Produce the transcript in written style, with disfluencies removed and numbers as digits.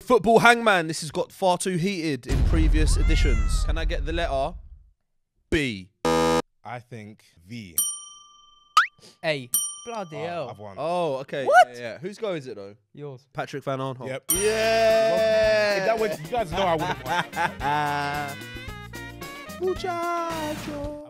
Football Hangman. This has got far too heated in previous editions. Can I get the letter B? I think V. A. Bloody hell. I've won. Oh, okay. What? Yeah. Whose go is it though? Yours. Patrick Van Arnholt. Yep. Yeah. If that went, you guys know I would have won. Muchacho.